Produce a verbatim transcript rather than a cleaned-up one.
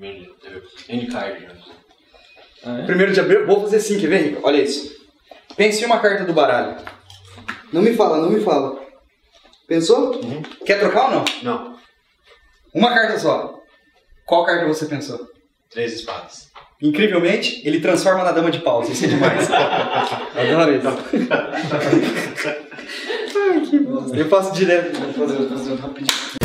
Endcard. Ah, é? Primeiro de abril, vou fazer assim, quer ver, Rico? Olha isso. Pense em uma carta do baralho. Não me fala, não me fala. Pensou? Uhum. Quer trocar ou não? Não. Uma carta só. Qual carta você pensou? Três espadas. Incrivelmente, ele transforma na dama de paus. Isso é demais. Adoro isso. Ai, que bosta. Eu faço direto. Vou fazer, vou fazer rapidinho.